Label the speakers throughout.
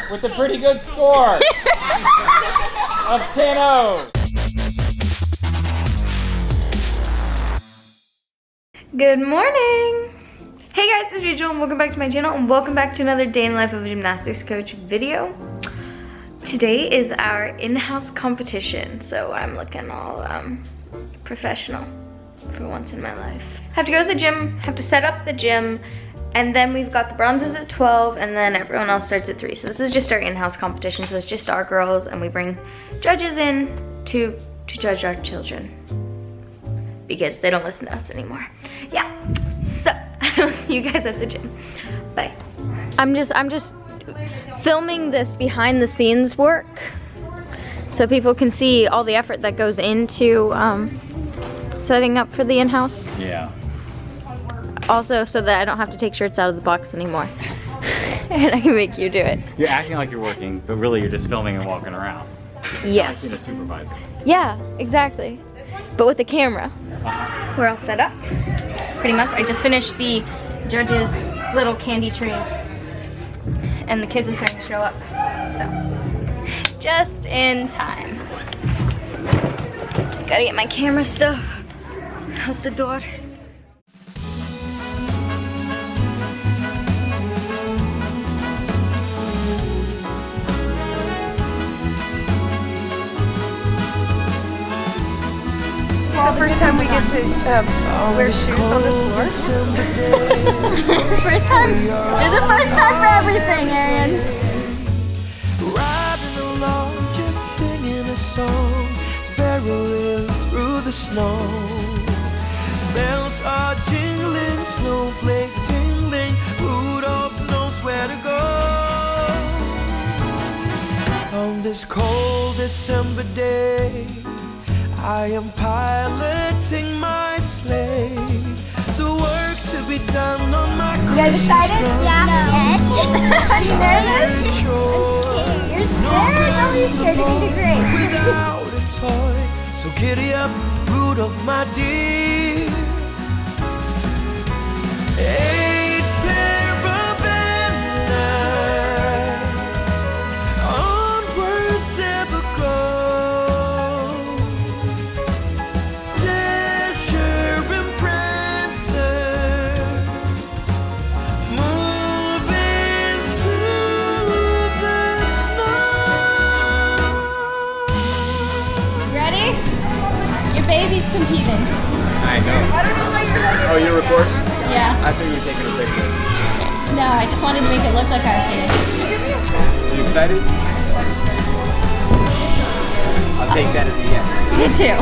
Speaker 1: with a pretty good score of 10-0.
Speaker 2: Good morning! Hey guys, it's Rachel and welcome back to my channel and welcome back to another day in the life of a gymnastics coach video. Today is our in-house competition, so I'm looking all professional for once in my life. Have to go to the gym, have to set up the gym, and then we've got the bronzes at 12 and then everyone else starts at 3. So this is just our in-house competition, so it's just our girls and we bring judges in to judge our children because they don't listen to us anymore. Yeah, so I'll see you guys at the gym. Bye. I'm just filming this behind the scenes work so people can see all the effort that goes into setting up for the in-house.
Speaker 1: Yeah.
Speaker 2: Also so that I don't have to take shirts out of the box anymore. And I can make you do it.
Speaker 1: You're acting like you're working, but really you're just filming and walking around.
Speaker 2: Yes.
Speaker 1: Like being a supervisor.
Speaker 2: Yeah, exactly. But with the camera. We're all set up, pretty much. I just finished the judges' little candy trays. And the kids are starting to show up. So, just in time. Gotta get my camera stuff out the door.
Speaker 3: The first time we get to wear shoes on this floor.
Speaker 2: First time? There's a first time for everything, Arian.
Speaker 4: Riding along, just singing a song, barreling through the snow. Bells are jingling, snowflakes tingling, Rudolph knows where to go. On this cold December day, I am piloting my sleigh. The work to be done on my
Speaker 2: You guys excited?
Speaker 3: Yeah.
Speaker 2: Yes. Are you nervous?
Speaker 3: I'm scared.
Speaker 2: You're scared? Don't be scared. You're gonna do great.
Speaker 4: Without a toy, so giddy up, Rudolph, my dear. 8 pair of antennas, onwards ever go.
Speaker 2: Baby's competing.
Speaker 1: I know.
Speaker 3: I don't know why you're like.
Speaker 1: Oh, you're recording?
Speaker 2: Yeah.
Speaker 1: I think you're taking a picture.
Speaker 2: No, I just wanted to make it look like I was doing it.
Speaker 1: You excited? I'll take that as a yes.
Speaker 2: Me too.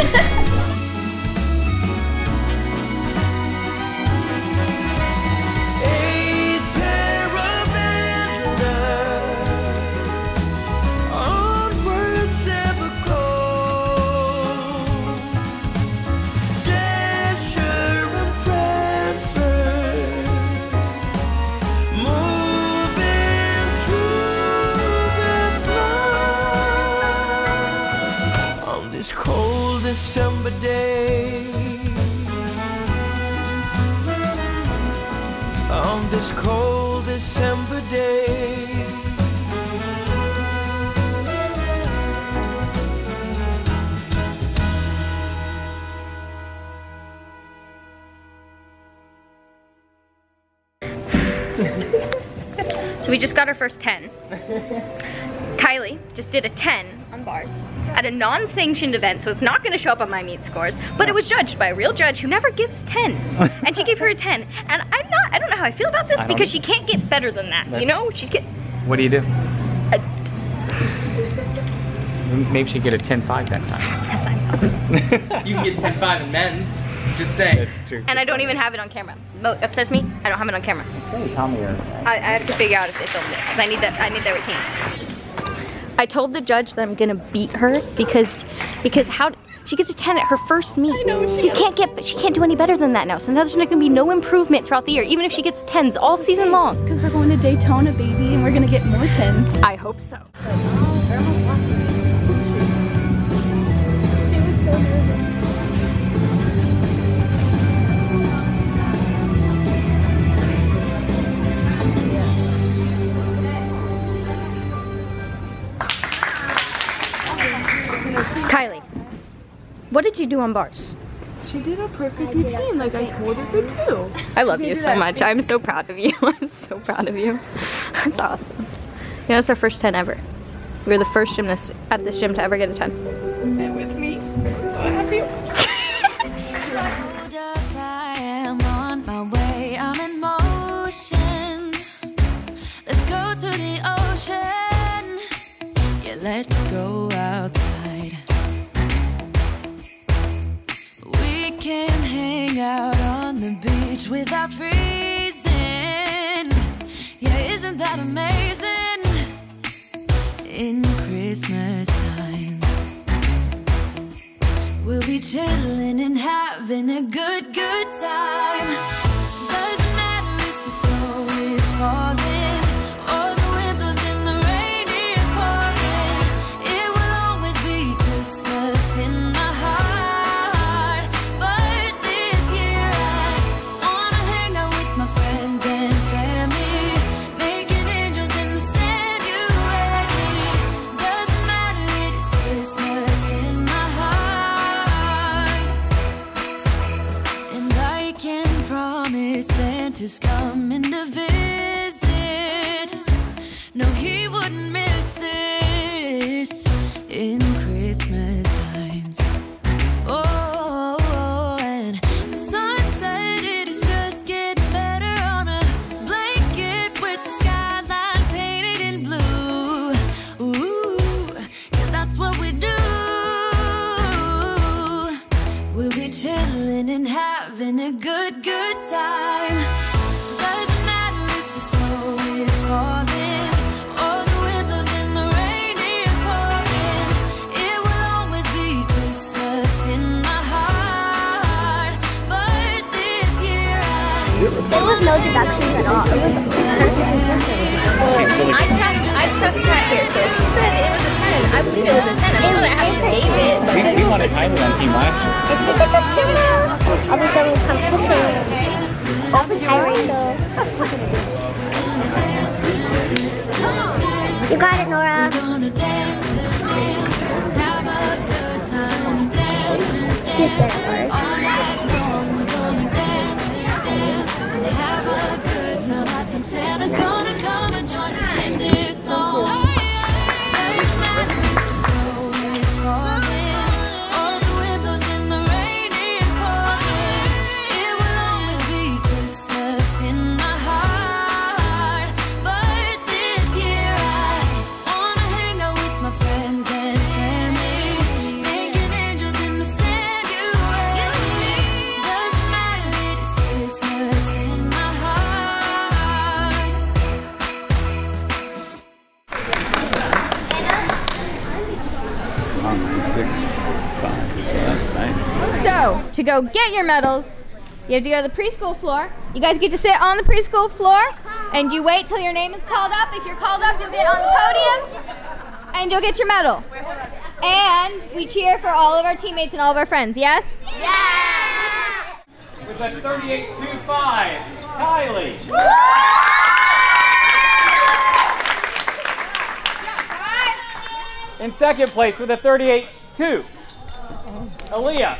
Speaker 4: Cold December day, on this cold December day.
Speaker 2: So we just got our first 10. Kylie just did a 10 on bars at a non-sanctioned event, so it's not going to show up on my meet scores, but it was judged by a real judge who never gives 10s. And she gave her a 10. And I don't know how I feel about this because she can't get better than that, you know? She's get.
Speaker 1: What do you do? Maybe she'd get a 10-5 that time.
Speaker 2: Yes, I know.
Speaker 5: You can get 10-5 in men's. Just saying.
Speaker 1: That's true.
Speaker 2: And I don't even have it on camera. What upsets me? I don't have it on camera.
Speaker 1: Hey, tell me.
Speaker 2: I have to figure out if they filmed it because I need that routine. I told the judge that I'm gonna beat her because how she gets a 10 at her first meet. I know, she can't do any better than that now. So now there's not gonna be no improvement throughout the year, even if she gets 10s all season long.
Speaker 6: Because we're going to Daytona, baby, and we're gonna get more 10s.
Speaker 2: I hope so. Kylie, what did you do on bars?
Speaker 6: She did a perfect routine like I told her to.
Speaker 2: I love you so much. I'm so proud of you. I'm so proud of you. That's awesome. You know, it's our first 10 ever. We were the first gymnasts at this gym to ever get a 10.
Speaker 6: And with me, I'm so happy.
Speaker 7: I am on my way, I'm in motion. Let's go to the ocean. Yeah, let's go outside. We can hang out on the beach without freezing. Yeah, isn't that amazing? In Christmas times, we'll be chilling and having a good time. Doesn't matter if the snow is falling or the wind blows and the rain is pouring. It will always be Christmas in my heart. But this year I wanna hang out with my friends and family, making angels in the sand, you and me. Doesn't matter, it is Christmas in my heart. And I can promise Santa's coming to visit. No, he wouldn't miss this in Christmas times. Oh, and the sunset, it is just getting better on a blanket with the skyline painted in blue. Ooh, yeah, that's what we do. We'll be chilling and having a good time. Doesn't matter if the snow is falling or the wind blows and the rain is pouring. It will always be Christmas in my heart. But this year
Speaker 8: There was no deductions at all. It was
Speaker 2: I pressed right here, so if you said it was a 10, I believe it was a 10. I thought I have to save it.
Speaker 1: We wanted Kylie on team last year.
Speaker 8: I'll be done with competition. I'll be tiring though. You got it, Nora.
Speaker 7: gonna dance, dance, have a good time, dance,
Speaker 8: Here's
Speaker 7: dance.
Speaker 8: that part.
Speaker 7: All night long we're gonna dance, dance, and have a good time. I think Santa's gonna come and join us in this song. Doesn't matter if the snow is falling or the wind blows and the rain is pouring. It will always be Christmas in my heart. But this year I wanna hang out with my friends and family, making angels in the sand, you and me. Doesn't matter, it is Christmas in my heart.
Speaker 1: Oh, 965. So that's nice.
Speaker 2: So, to go get your medals, you have to go to the preschool floor. You guys get to sit on the preschool floor, and you wait till your name is called up. If you're called up, you'll get on the podium, and you'll get your medal. And we cheer for all of our teammates and all of our friends, yes?
Speaker 1: With a 38.25, Kylie. In second place with a 38.2, Aaliyah.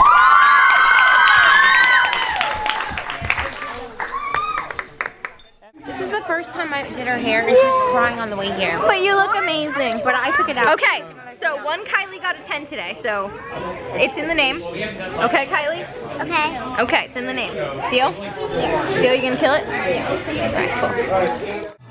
Speaker 9: This is the first time I did her hair and she was crying on the way here.
Speaker 2: But you look amazing.
Speaker 9: But I took it out.
Speaker 2: Okay, so one Kylie got a 10 today, so it's in the name. Okay, Kylie?
Speaker 8: Okay.
Speaker 2: Okay, it's in the name. Deal? Yes. Deal, you gonna kill it? Yes. Alright, cool.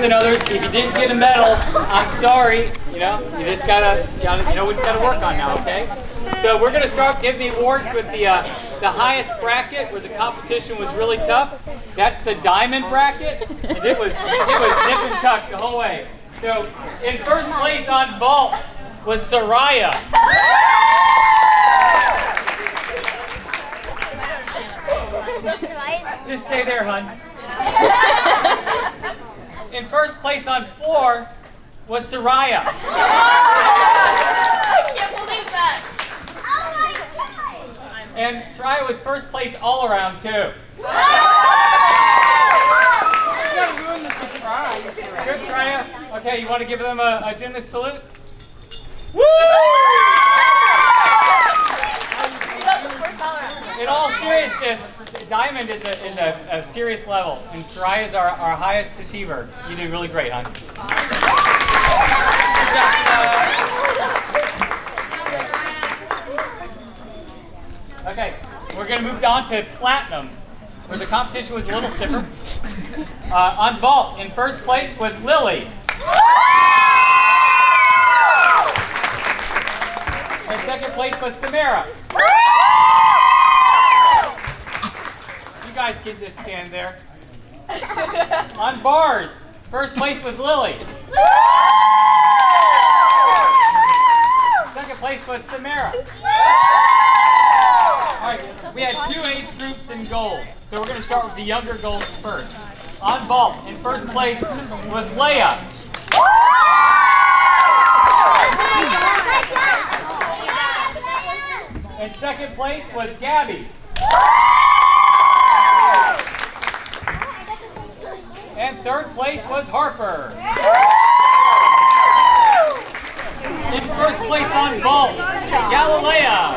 Speaker 1: than others. If you didn't get a medal, I'm sorry. You know, you just gotta you know what you gotta work on now, okay? So we're gonna start giving the awards with the highest bracket where the competition was really tough. That's the diamond bracket, and it was nip and tuck the whole way. So in first place on vault was Soraya. Just stay there, hon. In first place on floor was Soraya.
Speaker 8: I can't believe that. Oh my God.
Speaker 1: And Soraya was first place all around too. Good, Soraya. Okay, you want to give them a gymnast salute? Woo! In all seriousness, diamond is a serious level, and Soraya is our highest achiever. You did really great, hon. Okay, we're going to move on to platinum, where the competition was a little stiffer. On vault, in first place was Lily. In second place was Samara. You guys can just stand there. On bars, first place was Lily. Second place was Samara. All right, we had 2 age groups in gold, so we're going to start with the younger girls first. On vault, in first place was Leia. In second place was Gabby. And third place was Harper. In first place on vault, Galilea.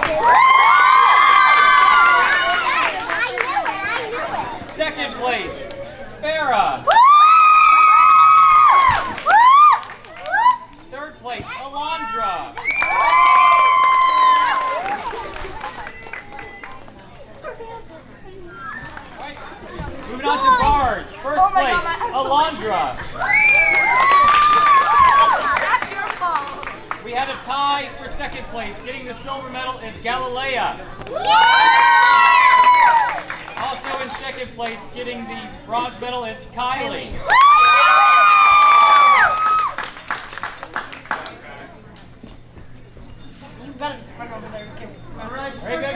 Speaker 1: Second place, Farah. Third place, Alondra. Right. Moving on to bars. First place, Alondra.
Speaker 3: That's your fault.
Speaker 1: We had a tie for second place. Getting the silver medal is Galilea. Also in second place, getting the bronze medal is Kylie.
Speaker 3: You better just run over there and give me.
Speaker 1: Very good,